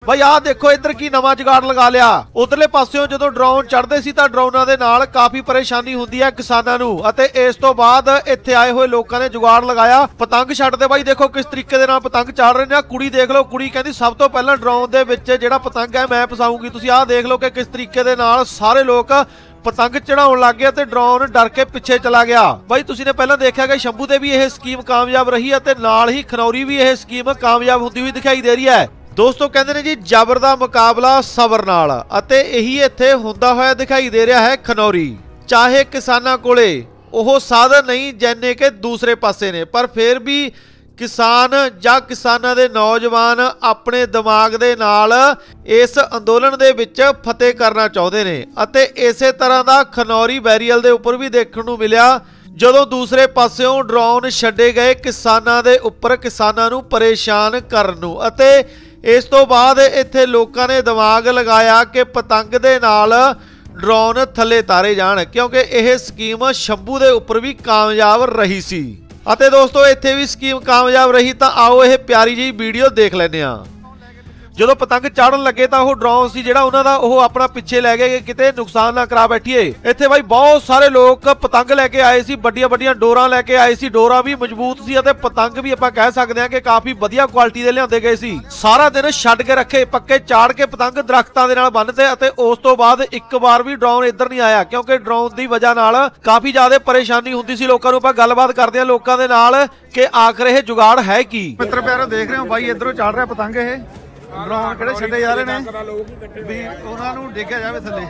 ਬਈ ਆਹ ਦੇਖੋ ਇੱਧਰ ਕੀ ਨਵਾਂ ਜੁਗਾੜ ਲਗਾ ਲਿਆ। ਉਧਰਲੇ ਪਾਸਿਓਂ ਜਦੋਂ ਡਰੋਨ ਚੜ੍ਹਦੇ ਸੀ ਤਾਂ ਡਰੋਨਾਂ ਦੇ ਨਾਲ ਕਾਫੀ ਪਰੇਸ਼ਾਨੀ ਹੁੰਦੀ ਹੈ ਕਿਸਾਨਾਂ ਨੂੰ, ਅਤੇ ਇਸ ਤੋਂ ਬਾਅਦ ਇੱਥੇ ਆਏ ਹੋਏ ਲੋਕਾਂ ਨੇ ਜੁਗਾੜ ਲਗਾਇਆ ਪਤੰਗ ਛੱਡਦੇ। ਬਾਈ ਦੇਖੋ ਕਿਸ ਤਰੀਕੇ ਦੇ ਨਾਲ ਪਤੰਗ ਚੜ ਰਹੇ ਨੇ। ਕੁੜੀ ਦੇਖ ਲਓ, ਕੁੜੀ ਕਹਿੰਦੀ ਸਭ ਤੋਂ ਪਹਿਲਾਂ ਡਰੋਨ ਦੇ ਵਿੱਚ ਜਿਹੜਾ ਪਤੰਗ ਹੈ ਮੈਂ ਫਸਾਊਂਗੀ। ਤੁਸੀਂ ਆਹ ਦੇਖ ਲਓ ਕਿ ਕਿਸ ਤਰੀਕੇ ਦੇ ਨਾਲ ਸਾਰੇ ਲੋਕ ਪਤੰਗ ਚੜਾਉਣ ਲੱਗ ਗਏ ਤੇ ਡਰੋਨ ਡਰ ਕੇ ਪਿੱਛੇ ਚਲਾ ਗਿਆ। ਬਾਈ ਤੁਸੀਂ ਨੇ ਪਹਿਲਾਂ ਦੇਖਿਆ ਕਿ ਸ਼ੰਭੂ ਤੇ ਵੀ ਇਹ ਸਕੀਮ ਕਾਮਯਾਬ ਰਹੀ ਹੈ ਤੇ ਨਾਲ ਹੀ ਖਨੌਰੀ ਵੀ ਇਹ ਸਕੀਮ ਕਾਮਯਾਬ ਹੁੰਦੀ ਹੋਈ ਦਿਖਾਈ ਦੇ ਰਹੀ ਹੈ। ਦੋਸਤੋ ਕਹਿੰਦੇ ਨੇ ਜੀ ਜ਼ਬਰ ਦਾ ਮੁਕਾਬਲਾ ਸਬਰ ਨਾਲ, ਅਤੇ ਇਹੀ ਇੱਥੇ ਹੁੰਦਾ ਹੋਇਆ ਦਿਖਾਈ ਦੇ ਰਿਹਾ ਹੈ ਖਨੌਰੀ। ਚਾਹੇ ਕਿਸਾਨਾਂ ਕੋਲੇ ਉਹ ਸਾਧਨ ਨਹੀਂ ਜਿੰਨੇ ਕਿ ਦੂਸਰੇ ਪਾਸੇ ਨੇ, ਪਰ ਫਿਰ ਵੀ ਕਿਸਾਨ ਜਾਂ ਕਿਸਾਨਾਂ ਦੇ ਨੌਜਵਾਨ ਆਪਣੇ ਦਿਮਾਗ ਦੇ ਨਾਲ ਇਸ ਅੰਦੋਲਨ ਦੇ ਵਿੱਚ ਫਤਿਹ ਕਰਨਾ ਚਾਹੁੰਦੇ ਨੇ। ਅਤੇ ਇਸੇ ਤਰ੍ਹਾਂ ਦਾ ਖਨੌਰੀ ਬੈਰੀਅਲ ਦੇ ਉੱਪਰ ਵੀ ਦੇਖਣ ਨੂੰ ਮਿਲਿਆ ਜਦੋਂ ਦੂਸਰੇ ਪਾਸਿਓਂ ਡਰੋਨ ਛੱਡੇ ਗਏ ਕਿਸਾਨਾਂ ਦੇ ਉੱਪਰ, ਕਿਸਾਨਾਂ ਨੂੰ ਪਰੇਸ਼ਾਨ ਕਰਨ ਨੂੰ। ਅਤੇ ਇਸ ਤੋਂ ਬਾਅਦ ਇੱਥੇ ਲੋਕਾਂ ਨੇ ਦਿਮਾਗ ਲਗਾਇਆ ਕਿ ਪਤੰਗ ਦੇ ਨਾਲ ਡਰੋਨ ਥੱਲੇ ਤਾਰੇ ਜਾਣ, ਕਿਉਂਕਿ ਇਹ ਸਕੀਮ ਸ਼ੰਭੂ ਦੇ ਉੱਪਰ ਵੀ ਕਾਮਯਾਬ ਰਹੀ ਸੀ। ਅਤੇ ਦੋਸਤੋ ਇੱਥੇ ਵੀ ਸਕੀਮ ਕਾਮਯਾਬ ਰਹੀ, ਤਾਂ ਆਓ ਇਹ ਪਿਆਰੀ ਜਿਹੀ ਵੀਡੀਓ ਦੇਖ ਲੈਂਦੇ ਹਾਂ। ਜਦੋਂ ਪਤੰਗ ਚਾੜਨ ਲੱਗੇ ਤਾਂ ਉਹ ਡਰੋਨ ਸੀ ਜਿਹੜਾ ਉਹਨਾਂ ਦਾ, ਉਹ ਆਪਣਾ ਪਿੱਛੇ ਲੈ ਗਏ ਕਿਤੇ ਨੁਕਸਾਨ ਨਾ ਕਰਾ ਬੈਠੀਏ। ਇੱਥੇ ਬਾਈ ਬਹੁਤ ਸਾਰੇ ਲੋਕ ਪਤੰਗ ਲੈ ਕੇ ਆਏ ਸੀ, ਵੱਡੀਆਂ ਵੱਡੀਆਂ ਡੋਰਾਂ ਲੈ ਕੇ ਆਏ ਸੀ। ਡੋਰਾਂ ਵੀ ਮਜ਼ਬੂਤ ਸੀ ਅਤੇ ਪਤੰਗ ਵੀ ਆਪਾਂ ਕਹਿ ਸਕਦੇ ਹਾਂ ਕਿ ਕਾਫੀ ਵਧੀਆ ਕੁਆਲਿਟੀ ਦੇ ਲਿਆਂਦੇ ਗਏ ਸੀ। ਸਾਰਾ ਦਿਨ ਛੱਡ ਕੇ ਰੱਖੇ, ਪੱਕੇ ਚਾੜ ਕੇ ਪਤੰਗ ਦਰਖਤਾਂ ਦੇ ਨਾਲ ਬੰਨ੍ਹਦੇ, ਅਤੇ ਉਸ ਤੋਂ ਬਾਅਦ ਇੱਕ ਵਾਰ ਵੀ ਡਰੋਨ ਇੱਧਰ ਨਹੀਂ ਆਇਆ, ਕਿਉਂਕਿ ਡਰੋਨ ਦੀ ਵਜ੍ਹਾ ਨਾਲ ਕਾਫੀ ਜ਼ਿਆਦਾ ਪਰੇਸ਼ਾਨੀ ਹੁੰਦੀ ਸੀ ਲੋਕਾਂ ਨੂੰ। ਆਪਾਂ ਗੱਲਬਾਤ ਕਰਦੇ ਹਾਂ ਲੋਕਾਂ ਦੇ ਨਾਲ ਕਿ ਆਖਰ ਇਹ ਜੁਗਾੜ ਹੈ ਕੀ। ਮਿੱਤਰ ਪਿਆਰੋ ਦੇਖ ਰਹੇ ਹੋ ਬਾਈ ਇੱਧਰੋਂ ਚੜ ਰਿਹਾ ਪਤੰਗ, ਇਹ ਡਰੋਨ ਕਿਹੜੇ ਛੱਡੇ ਜਾ ਰਹੇ ਨੇ ਵੀ ਉਹਨਾਂ ਨੂੰ ਡਿੱਗਿਆ ਜਾਵੇ ਥੱਲੇ,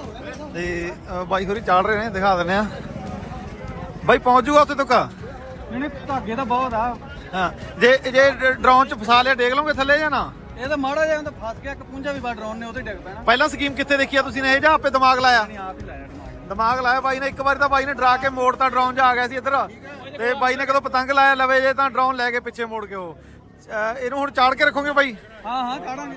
ਤੇ ਬਾਈ ਹੋਰੀ ਚਾੜ ਰਹੇ ਨੇ, ਦਿਖਾ ਦਿੰਦੇ ਆ। ਬਾਈ ਪਹੁੰਚ ਜੂਗਾ ਉੱਥੇ ਤੱਕ? ਨਹੀਂ ਧਾਗੇ ਤਾਂ ਬਹੁਤ ਆ। ਹਾਂ, ਜੇ ਡਰੋਨ ਚ ਫਸਾ ਲਿਆ ਡੇਗ ਲਓਗੇ ਥੱਲੇ ਜਾਂ ਨਾ? ਇਹ ਤਾਂ ਮਾੜਾ ਜਿਹਾ ਫਸ ਗਿਆ, ਇੱਕ ਪੁੰਜਾ ਵੀ ਬਾ ਡਰੋਨ ਨੇ ਉਹਦੇ ਡਿੱਗ ਪੈਣਾ। ਪਹਿਲਾਂ ਸਕੀਮ ਕਿੱਥੇ ਦੇਖੀ ਆ ਤੁਸੀਂ ਨੇ, ਇਹ ਜਾਂ ਆਪੇ ਦਿਮਾਗ ਲਾਇਆ? ਨਹੀਂ ਆਪ ਹੀ ਲਾਇਆ ਦਿਮਾਗ ਲਾਇਆ ਬਾਈ ਨੇ। ਇੱਕ ਵਾਰੀ ਤਾਂ ਬਾਈ ਨੇ ਡਰਾ ਕੇ ਮੋੜਤਾ, ਡਰੋਨ ਜਾ ਆ ਗਿਆ ਸੀ ਇੱਧਰ, ਤੇ ਬਾਈ ਨੇ ਕਦੋਂ ਪਤੰਗ ਲਾਇਆ ਲਵੇ ਜੇ ਤਾਂ ਡਰੋਨ ਲੈ ਕੇ ਪਿੱਛੇ ਮੋੜ ਕੇ ਉਹ ਇਹਨੂੰ ਹੁਣ ਚਾੜ ਕੇ ਰੱਖੋਗੇ ਬਾਈ? ਹਾਂ ਚਾੜਾਂਗੇ।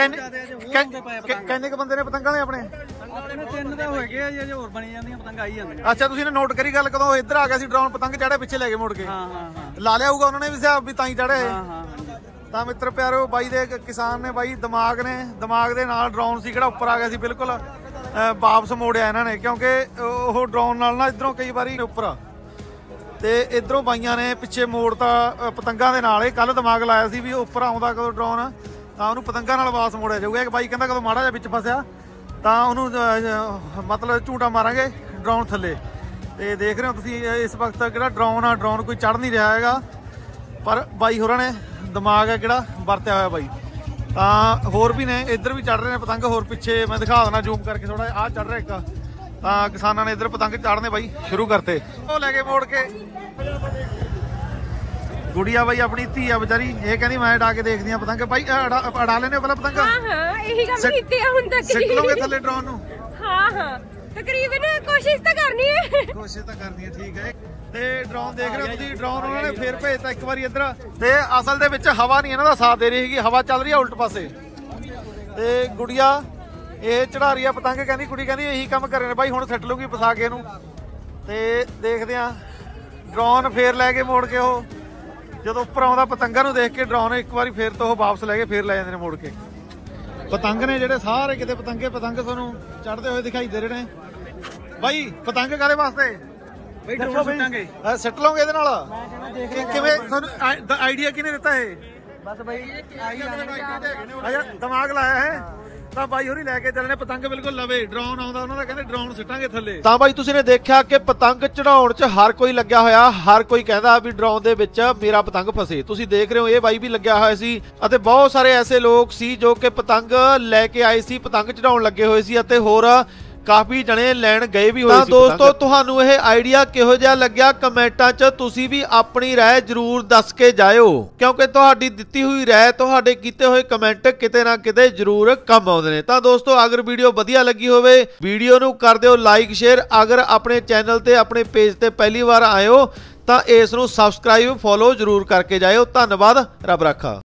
ਕਿੰਨੇ ਕ ਬੰਦੇ ਨੇ ਪਤੰਗਾਂ ਦੇ ਆਪਣੇ? ਆਪਣੇ ਤਿੰਨ ਤਾਂ ਹੋਏ ਗਏ ਜੇ ਹੋਰ ਬਣੀ ਜਾਂਦੀਆਂ ਪਤੰਗ ਆਈ ਜਾਂਦੀਆਂ। ਅੱਛਾ, ਤੁਸੀਂ ਨੇ ਨੋਟ ਕਰੀ ਗੱਲ ਕਦੋਂ ਇੱਧਰ ਆ ਗਿਆ ਸੀ ਡਰੋਨ, ਪਤੰਗ ਚਾੜਿਆ ਪਿੱਛੇ ਲੈ ਕੇ ਮੋੜ ਕੇ? ਹਾਂ ਲਾ ਲਿਆ ਹੋਊਗਾ ਉਹਨਾਂ ਨੇ ਵੀ ਹਿਸਾਬ ਵੀ ਤਾਂ ਹੀ ਚੜੇ। ਹਾਂ ਤਾਂ ਮਿੱਤਰ ਪਿਆਰੋ ਬਾਈ ਦੇ ਕਿਸਾਨ ਨੇ ਬਾਈ ਦਿਮਾਗ ਦੇ ਨਾਲ ਡਰੋਨ ਸੀ ਕਿਹੜਾ ਉੱਪਰ ਆ ਗਿਆ ਸੀ ਬਿਲਕੁਲ ਵਾਪਸ ਮੋੜਿਆ ਇਹਨਾਂ ਨੇ, ਕਿਉਂਕਿ ਉਹ ਡਰੋਨ ਨਾਲ ਨਾ ਇਧਰੋਂ ਕਈ ਵਾਰੀ ਉੱਪਰ ਤੇ ਇਧਰੋਂ ਬਾਈਆਂ ਨੇ ਪਿੱਛੇ ਮੋੜਤਾ ਪਤੰਗਾਂ ਦੇ ਨਾਲ। ਇਹ ਕੱਲ ਦਿਮਾਗ ਲਾਇਆ ਸੀ ਵੀ ਉੱਪਰ ਆਉਂਦਾ ਕਦੋਂ ਡਰੋਨ ਤਾਂ ਉਹਨੂੰ ਪਤੰਗਾਂ ਨਾਲ ਵਾਪਸ ਮੋੜਿਆ ਜਾਊਗਾ। ਇੱਕ ਬਾਈ ਕਹਿੰਦਾ ਕਦੋਂ ਮਾੜਾ ਜਿਹਾ ਵਿੱਚ ਫਸਿਆ ਤਾਂ ਉਹਨੂੰ ਮਤਲਬ ਝੂਟਾ ਮਾਰਾਂਗੇ ਡਰੋਨ ਥੱਲੇ। ਤੇ ਦੇਖ ਰਹੇ ਹੋ ਤੁਸੀਂ ਇਸ ਵਕਤ ਕਿਹੜਾ ਡਰੋਨ ਕੋਈ ਚੜ੍ਹ ਨਹੀਂ ਰਿਹਾ ਹੈਗਾ, ਪਰ ਬਾਈ ਹੋਰਾਂ ਨੇ ਦਿਮਾਗ ਹੈ ਕਿਹੜਾ ਵਰਤਿਆ ਹੋਇਆ ਬਾਈ। ਤਾਂ ਹੋਰ ਵੀ ਨੇ ਇੱਧਰ ਵੀ ਚੜ ਰਹੇ ਨੇ ਪਤੰਗ, ਹੋਰ ਪਿੱਛੇ ਮੈਂ ਦਿਖਾ ਦੇਣਾ ਜ਼ੂਮ ਕਰਕੇ ਥੋੜਾ। ਆਹ ਚੜ ਰਿਹਾ ਇੱਕ, ਤਾਂ ਕਿਸਾਨਾਂ ਨੇ ਇੱਧਰ ਪਤੰਗ ਚਾੜਨੇ ਬਾਈ ਸ਼ੁਰੂ ਕਰਤੇ। ਉਹ ਲੈ ਕੇ ਮੋੜ ਕੇ ਗੁੜੀਆ ਬਾਈ ਆਪਣੀ ਧੀ ਆ ਵਿਚਾਰੀ, ਇਹ ਕਹਿੰਦੀ ਮੈਂ ਉਡਾ ਕੇ ਦੇਖਦੀ ਆ ਪਤੰਗ। ਬਾਈ ਉਡਾ ਲੈਣੇ ਪਹਿਲਾਂ ਪਤੰਗ? ਹਾਂ ਇਹੀ ਕੰਮ ਕੀਤੀ ਆ ਹੁਣ ਤੱਕ। ਸਿੱਖ ਲਓਗੇ ਥੱਲੇ ਡਰੋਨ ਨੂੰ? ਹਾਂ ਤਕਰੀਬਨ ਕੋਸ਼ਿਸ਼ ਤਾਂ ਕਰਨੀ ਹੈ। ਕੋਸ਼ਿਸ਼ ਤਾਂ ਕਰਨੀ ਹੈ, ਠੀਕ ਹੈ। ਤੇ ਡਰੋਨ ਦੇਖ ਰਹੇ ਹੋ ਤੁਸੀਂ, ਡਰੋਨ ਉਹਨਾਂ ਨੇ ਫੇਰ ਭੇਜਤਾ ਇੱਕ ਵਾਰੀ ਇੱਧਰ, ਤੇ ਅਸਲ ਦੇ ਵਿੱਚ ਹਵਾ ਨਹੀਂ ਇਹਨਾਂ ਦਾ ਸਾਥ ਦੇ ਰਹੀ ਹੈਗੀ, ਹਵਾ ਚੱਲ ਰਹੀ ਹੈ ਉਲਟ ਪਾਸੇ। ਤੇ ਗੁੜੀਆ ਇਹ ਚੜਾ ਰਹੀ ਆ ਪਤੰਗ, ਕਹਿੰਦੀ ਕੁੜੀ ਕਹਿੰਦੀ ਇਹੀ ਕੰਮ ਕਰੇ ਨੇ ਬਾਈ, ਹੁਣ ਸੱਟ ਲੂਗੀ ਫਸਾ ਕੇ ਇਹਨੂੰ। ਤੇ ਦੇਖਦੇ ਆ ਡਰੋਨ ਫੇਰ ਲੈ ਕੇ ਮੋੜ ਕੇ, ਉਹ ਜਦੋਂ ਉੱਪਰ ਆਉਂਦਾ ਪਤੰਗਾਂ ਨੂੰ ਦੇਖ ਕੇ ਡਰੋਨ ਇੱਕ ਵਾਰੀ ਫੇਰ ਤੋਂ ਉਹ ਵਾਪਸ ਲੈ ਕੇ ਫੇਰ ਲੈ ਜਾਂਦੇ ਨੇ ਮੋੜ ਕੇ। ਪਤੰਗ ਨੇ ਜਿਹੜੇ ਸਾਰੇ ਕਿਤੇ ਪਤੰਗ ਤੁਹਾਨੂੰ ਚੜ੍ਹਦੇ ਹੋਏ ਦਿਖਾਈ ਦੇ ਰਹੇ ਨੇ। ਬਾਈ ਪਤੰਗ ਕਾਹਦੇ ਵਾਸਤੇ? ਬਈ ਡਰੋਨ ਸੁੱਟਾਂਗੇ। ਸਿੱਟ ਲਓਗੇ ਇਹਦੇ ਨਾਲ? ਕਿਵੇਂ ਤੁਹਾਨੂੰ ਆਈਡੀਆ ਕਿਹਨੇ ਦਿੱਤਾ ਇਹ? ਬਸ ਬਈ ਅੱਛਾ ਦਿਮਾਗ ਲਾਇਆ ਹੈ ਤਾਂ ਬਾਈ ਹੋਰੀ ਲੈ ਕੇ ਚੱਲਣੇ ਪਤੰਗ ਬਿਲਕੁਲ ਲਵੇ। ਡਰੋਨ ਆਉਂਦਾ ਉਹਨਾਂ ਦਾ, ਕਹਿੰਦੇ ਡਰੋਨ ਸਿੱਟਾਂਗੇ ਥੱਲੇ। ਤਾਂ ਬਾਈ ਤੁਸੀਂ ਨੇ ਦੇਖਿਆ ਕਿ ਪਤੰਗ ਚੜਾਉਣ 'ਚ ਹਰ ਕੋਈ ਲੱਗਿਆ ਹੋਇਆ, ਹਰ ਕੋਈ ਕਹਿੰਦਾ ਵੀ ਡਰੋਨ ਦੇ ਵਿੱਚ ਮੇਰਾ ਪਤੰਗ ਫਸੇ। ਤੁਸੀਂ ਦੇਖ ਰਹੇ ਹੋ ਇਹ ਬਾਈ ਵੀ ਲੱਗਿਆ ਹੋਇਆ ਸੀ, ਅਤੇ ਬਹੁਤ ਸਾਰੇ ਐਸੇ ਲੋਕ ਸੀ ਜੋ ਕਿ ਪਤੰਗ ਲੈ ਕੇ ਆਏ ਸੀ, ਪਤੰਗ ਚੜਾਉਣ ਲੱਗੇ ਹੋਏ ਸੀ, ਅਤੇ ਹੋਰ ਕਾਫੀ ਜਣੇ ਲੈਣ ਗਏ ਵੀ ਹੋਏ ਸੀ। ਤਾਂ ਦੋਸਤੋ ਤੁਹਾਨੂੰ ਇਹ ਆਈਡੀਆ ਕਿਹੋ ਜਿਹਾ ਲੱਗਿਆ ਕਮੈਂਟਾਂ 'ਚ ਤੁਸੀਂ ਵੀ ਆਪਣੀ ਰਾਏ ਜ਼ਰੂਰ ਦੱਸ ਕੇ ਜਾਇਓ, ਕਿਉਂਕਿ ਤੁਹਾਡੀ ਦਿੱਤੀ ਹੋਈ ਰਾਏ, ਤੁਹਾਡੇ ਕੀਤੇ ਹੋਏ ਕਮੈਂਟ ਕਿਤੇ ਨਾ ਕਿਤੇ ਜ਼ਰੂਰ ਕੰਮ ਆਉਂਦੇ ਨੇ। ਤਾਂ ਦੋਸਤੋ ਅਗਰ ਵੀਡੀਓ ਵਧੀਆ ਲੱਗੀ ਹੋਵੇ ਵੀਡੀਓ ਨੂੰ ਕਰ ਦਿਓ ਲਾਈਕ ਸ਼ੇਅਰ। ਅਗਰ ਆਪਣੇ ਚੈਨਲ ਤੇ ਆਪਣੇ ਪੇਜ ਤੇ ਪਹਿਲੀ ਵਾਰ ਆਏ ਹੋ ਤਾਂ ਇਸ ਨੂੰ ਸਬਸਕ੍ਰਾਈਬ ਫੋਲੋ ਜ਼ਰੂਰ ਕਰਕੇ ਜਾਇਓ। ਧੰਨਵਾਦ, ਰੱਬ ਰਾਖਾ।